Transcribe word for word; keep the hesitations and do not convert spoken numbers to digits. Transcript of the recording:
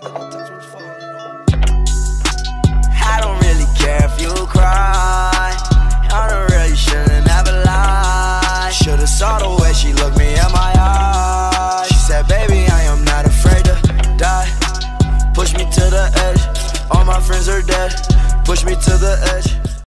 I don't really care if you cry. I don't really shouldn't ever lie. Should've saw the way she looked me in my eyes. She said, baby, I am not afraid to die. Push me to the edge, all my friends are dead. Push me to the edge.